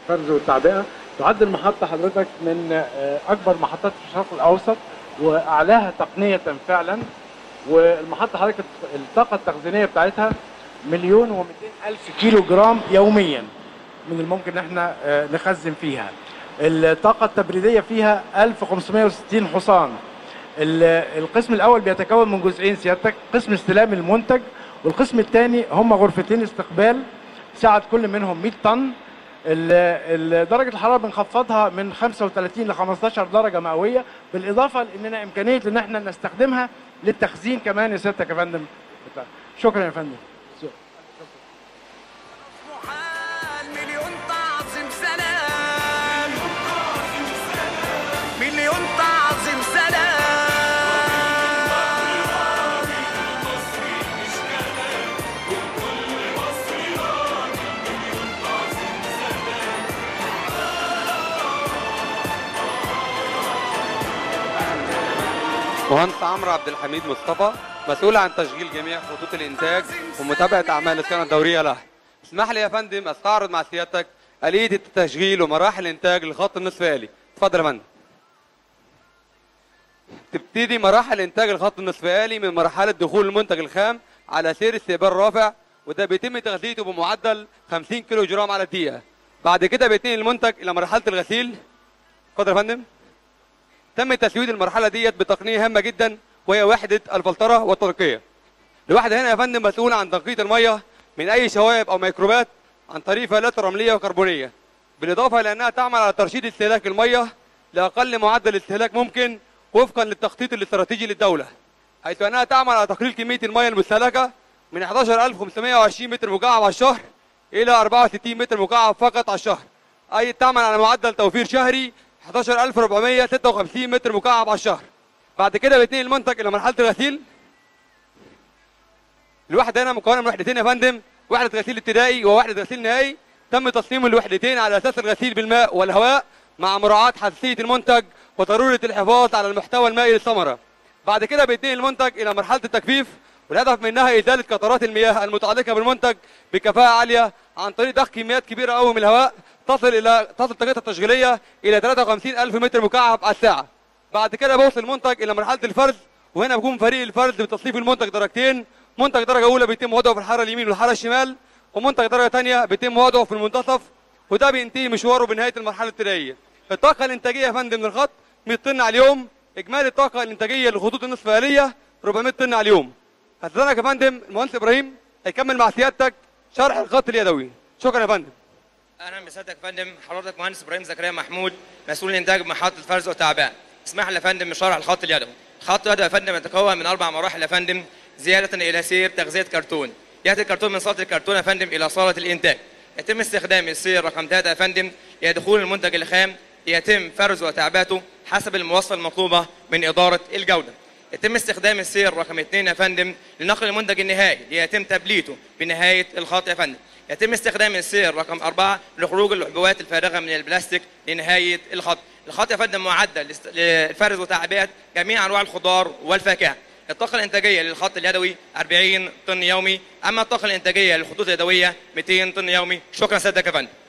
الفرز والتعبئه. تعد المحطه حضرتك من اكبر محطات في الشرق الاوسط واعلاها تقنيه فعلا. والمحطه حضرتك الطاقه التخزينيه بتاعتها 1,200,000 كيلو جرام يوميا من الممكن ان احنا نخزن فيها. الطاقه التبريديه فيها 1560 حصان. القسم الاول بيتكون من جزئين سيادتك، قسم استلام المنتج، والقسم الثاني هم غرفتين استقبال سعة كل منهم 100 طن. درجة الحرارة بنخفضها من 35 ل 15 درجة مئوية، بالإضافة لأننا إمكانية إن احنا نستخدمها للتخزين كمان يا سيادتك يا فندم. شكرا يا فندم. مهندس عمرو عبد الحميد مصطفى، مسؤول عن تشغيل جميع خطوط الانتاج ومتابعه اعمال الصيانه الدوريه لها. اسمح لي يا فندم استعرض مع سيادتك آلية التشغيل ومراحل الانتاج للخط النصف آلي. اتفضل يا فندم. تبتدي مراحل انتاج الخط النصف آلي من مرحله دخول المنتج الخام على سير استقبال رافع، وده بيتم تغذيته بمعدل 50 كيلو جرام على الدقيقه. بعد كده بيتنقل المنتج الى مرحله الغسيل. اتفضل يا فندم. تم تسويد المرحله ديت بتقنيه هامه جدا وهي وحده الفلتره والتنقيه. الوحده هنا يا فندم مسؤوله عن تنقيه الميه من اي شوائب او ميكروبات عن طريق فلاتر رمليه وكربونيه، بالاضافه الى انها تعمل على ترشيد استهلاك الميه لاقل معدل استهلاك ممكن وفقا للتخطيط الاستراتيجي للدوله، حيث انها تعمل على تقليل كميه الميه المستهلكه من 11520 متر مكعب على الشهر الى 64 متر مكعب فقط على الشهر، اي تعمل على معدل توفير شهري 11456 متر مكعب على الشهر. بعد كده بيتنقل المنتج الى مرحله الغسيل. الوحده هنا مكونه من وحدتين يا فندم، وحده غسيل ابتدائي ووحده غسيل نهائي. تم تصميم الوحدتين على اساس الغسيل بالماء والهواء مع مراعاه حساسيه المنتج وضروره الحفاظ على المحتوى المائي للثمره. بعد كده بيتنقل المنتج الى مرحله التجفيف، والهدف منها ازاله قطرات المياه المتعلقه بالمنتج بكفاءه عاليه عن طريق ضخ كميات كبيره قوي من الهواء تصل طاقتها التشغيليه الى 53000 متر مكعب على الساعه. بعد كده بوصل المنتج الى مرحله الفرز، وهنا بيكون فريق الفرز بتصنيف المنتج درجتين، منتج درجه اولى بيتم وضعه في الحاره اليمين والحاره الشمال، ومنتج درجه ثانيه بيتم وضعه في المنتصف، وده بينتهي مشواره بنهايه المرحله الابتدائيه. الطاقه الانتاجيه يا فندم للخط 100 طن على اليوم، اجمالي الطاقه الانتاجيه للخطوط النصف آلية 400 طن على اليوم. هستاذنك يا فندم المهندس ابراهيم هيكمل مع سيادتك شرح الخط اليدوي. شكرا يا فندم. اهلا بسيادتك يا فندم، حضرتك مهندس ابراهيم زكريا محمود، مسؤول الانتاج بمحطه فرز والتعبئه. اسمح لي يا فندم بشرح الخط اليدوي. الخط اليدوي يا فندم يتكون من 4 مراحل يا فندم، زياده الى سير تغذيه كرتون. ياتي الكرتون من صاله الكرتون يا فندم الى صاله الانتاج. يتم استخدام السير رقم 3 يا فندم لدخول المنتج الخام، يتم فرز وتعبئته حسب المواصفه المطلوبه من اداره الجوده. يتم استخدام السير رقم 2 يا فندم لنقل المنتج النهائي ليتم تبليته بنهايه الخط يا فندم. يتم استخدام السير رقم 4 لخروج العبوات الفارغه من البلاستيك لنهايه الخط. الخط يا فندم معدل للفرز وتعبئه جميع انواع الخضار والفاكهه. الطاقه الانتاجيه للخط اليدوي 40 طن يومي، اما الطاقه الانتاجيه للخطوط اليدويه 200 طن يومي. شكرا سيادتك يا فندم.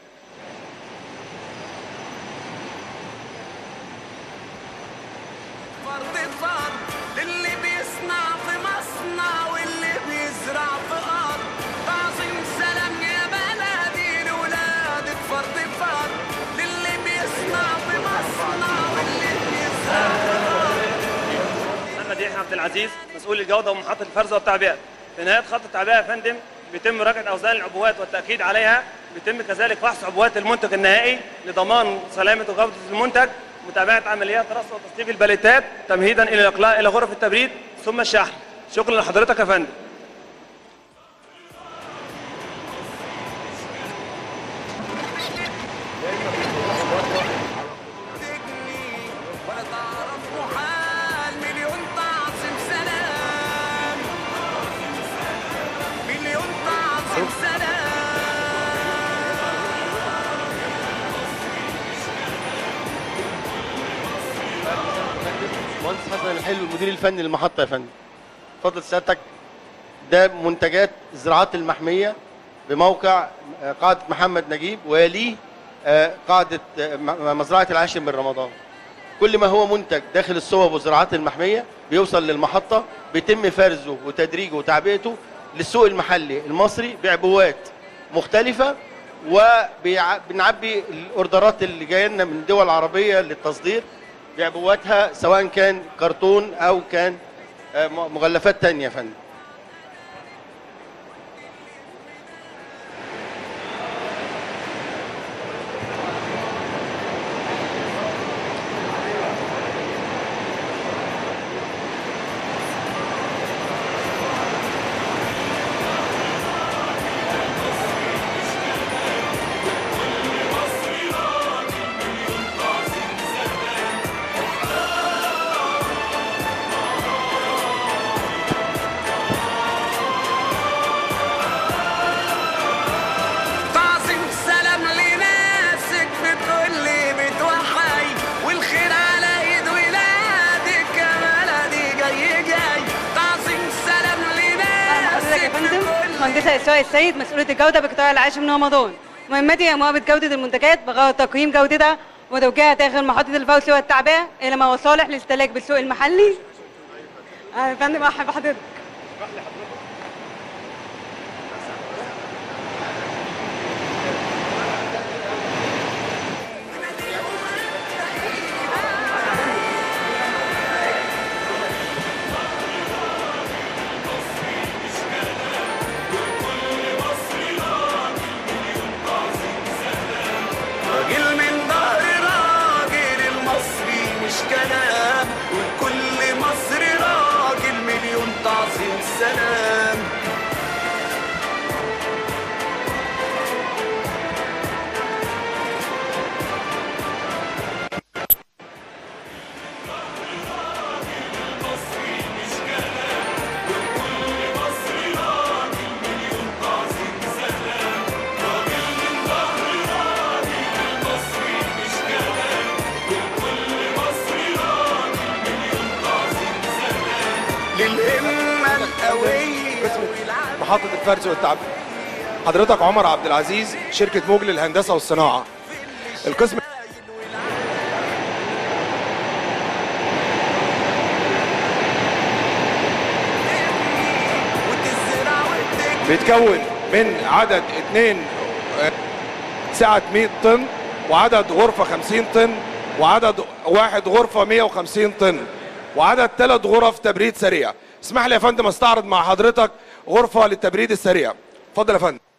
عبد العزيز، مسؤول الجوده ومحطه الفرز والتعبئه. في نهايه خط التعبئه يا فندم بيتم مراجعه اوزان العبوات والتاكيد عليها، بيتم كذلك فحص عبوات المنتج النهائي لضمان سلامه وجوده المنتج، متابعه عمليات رص وتصنيف الباليتات تمهيدا الى الاقلاع الى غرف التبريد ثم الشحن. شكرا لحضرتك يا فندم. مهندس حسن الحلو المدير الفني للمحطه يا فندم. اتفضل سيادتك. ده منتجات الزراعات المحميه بموقع قاعده محمد نجيب، ويليه قاعدة مزرعة العاشر من رمضان. كل ما هو منتج داخل الصوب والزراعات المحمية بيوصل للمحطة، بيتم فرزه وتدريجه وتعبئته للسوق المحلي المصري بعبوات مختلفة، وبنعبي الاوردرات اللي جايه لنا من دول عربيه للتصدير بعبواتها، سواء كان كرتون او كان مغلفات تانية يا فندم. مهندسة إسراء السيد، مسؤولة الجودة بقطاع العاشر من رمضان. مهمتي هي مراقبة جودة المنتجات بغرض تقييم جودتها وتوجيهها داخل محطة الفرز والتعبئة إلى ما هو صالح للاستهلاك بالسوق المحلي. يا فندم أرحب بحضرتك. محطة الفرز والتعبئة. حضرتك عمر عبد العزيز، شركة موج للهندسة والصناعة. القسم بيتكون من عدد 2 سعة 100 طن، وعدد غرفة 50 طن، وعدد 1 غرفة 150 طن، وعدد 3 غرف تبريد سريع. اسمح لي يا فندم استعرض مع حضرتك غرفة للتبريد السريع. اتفضل يا فندم.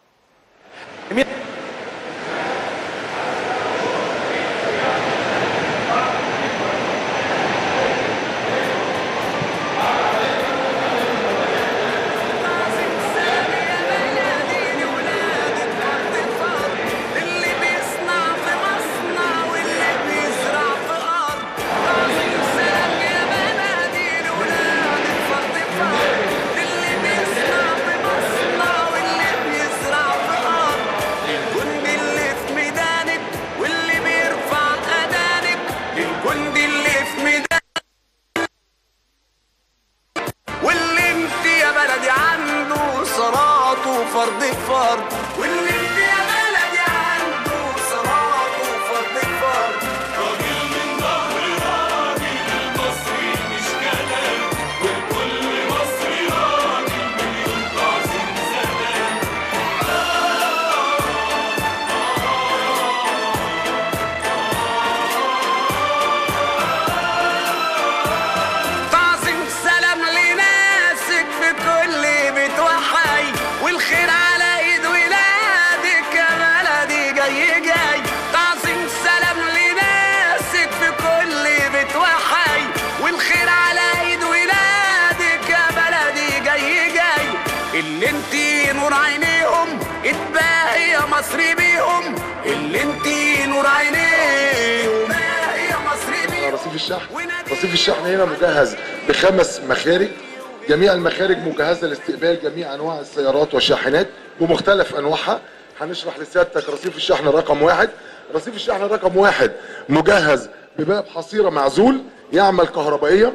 اللي انتي نور عينيهم اتباهي يا مصري بيهم، اللي انتي نور عينيهم اتباهي يا مصري بيهم. رصيف الشحن، رصيف الشحن هنا مجهز ب5 مخارج، جميع المخارج مجهزه لاستقبال جميع انواع السيارات والشاحنات بمختلف انواعها. هنشرح لسيادتك رصيف الشحن رقم 1. رصيف الشحن رقم 1 مجهز بباب حصيره معزول يعمل كهربائيا،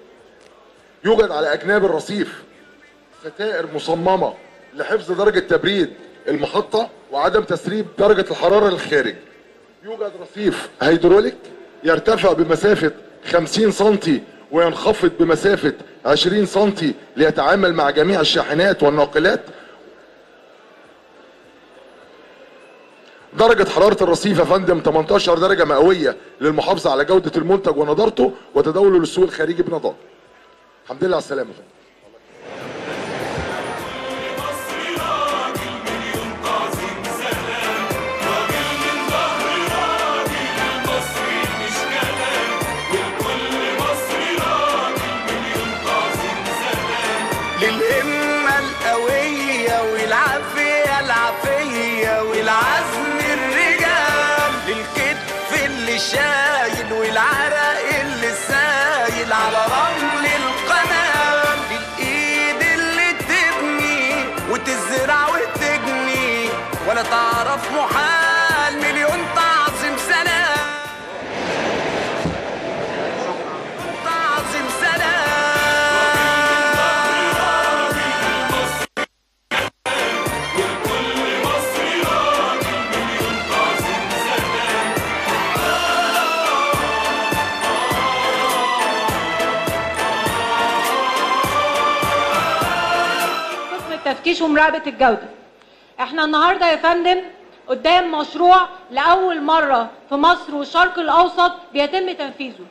يوجد على اجناب الرصيف ستائر مصممه لحفظ درجه تبريد المحطه وعدم تسريب درجه الحراره للخارج. يوجد رصيف هيدروليك يرتفع بمسافة 50 سم وينخفض بمسافة 20 سم ليتعامل مع جميع الشاحنات والناقلات. درجة حرارة الرصيف يا فندم 18 درجة مئوية للمحافظة على جودة المنتج ونضارته وتداوله للسوق الخارجي بنضارة. الحمد لله على السلامة يا فندم. للهمة القوية والعافية العافية والعزم الرجال، للكتف اللي شايل والعرق اللي سايل على رمل القناة، للإيد اللي تبني وتزرع وتجني ولا تعرف محال، مليون تعظيم سلام تعظيم سلام. تفتيش ومراقبة الجودة. احنا النهاردة يا فندم قدام مشروع لأول مرة في مصر والشرق الأوسط بيتم تنفيذه،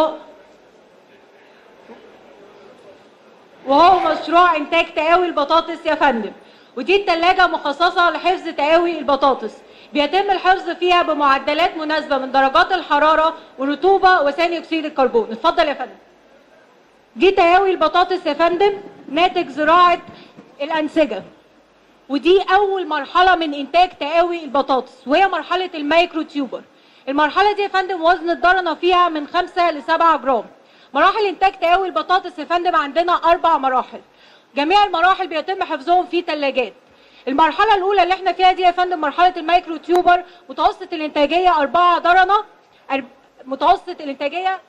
وهو مشروع إنتاج تقاوي البطاطس يا فندم. ودي التلاجة مخصصة لحفظ تقاوي البطاطس، بيتم الحفظ فيها بمعدلات مناسبة من درجات الحرارة والرطوبة وثاني أكسيد الكربون. اتفضل يا فندم. دي تقاوي البطاطس يا فندم ناتج زراعة الأنسجة، ودي أول مرحلة من إنتاج تقاوي البطاطس وهي مرحلة المايكرو تيوبر. المرحلة دي يا فندم وزن الضرنة فيها من 5 ل 7 جرام. مراحل إنتاج تقاوي البطاطس يا فندم عندنا 4 مراحل، جميع المراحل بيتم حفظهم في ثلاجات. المرحلة الأولى اللي احنا فيها دي يا فندم مرحلة المايكرو تيوبر، متوسط الإنتاجية 4 ضرنة، متوسط الإنتاجية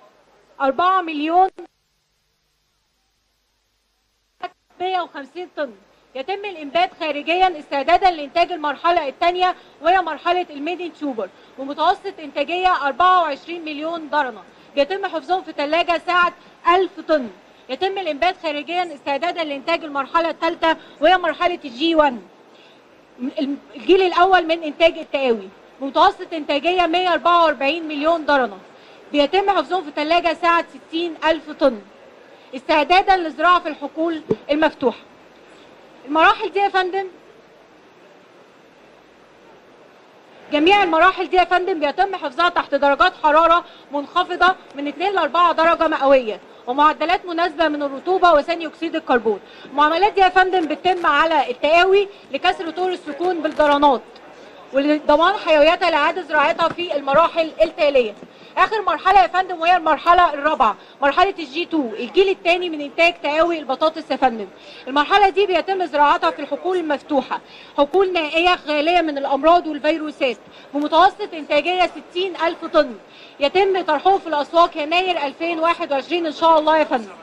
4,150,000 طن. يتم الإنبات خارجيا استعدادا لإنتاج المرحلة الثانية وهي مرحلة الميدي تيوبر، ومتوسط إنتاجية 24 مليون ضرنة. بيتم حفظهم في ثلاجة سعة 1000 طن. يتم الإنبات خارجيا استعدادا لإنتاج المرحلة الثالثة وهي مرحلة الجي 1، الجيل الأول من إنتاج التقاوي، متوسط إنتاجية 144 مليون ضرنة. بيتم حفظهم في ثلاجة سعة 60,000 طن استعدادا للزراعة في الحقول المفتوحة. المراحل دي يا فندم، جميع المراحل دي يا فندم بيتم حفظها تحت درجات حرارة منخفضة من 2 ل 4 درجة مئوية ومعدلات مناسبة من الرطوبة وثاني أكسيد الكربون. المعاملات دي يا فندم بتتم على التقاوي لكسر طور السكون بالضرنات ولضمان حيويتها لإعادة زراعتها في المراحل التالية. آخر مرحلة يا فندم وهي المرحلة الرابعة، مرحلة الجي 2، الجيل الثاني من إنتاج تقاوي البطاطس يا فندم. المرحلة دي بيتم زراعتها في الحقول المفتوحة، حقول نائية خالية من الأمراض والفيروسات، بمتوسط إنتاجية 60,000 طن. يتم طرحهم في الأسواق يناير 2021 إن شاء الله يا فندم.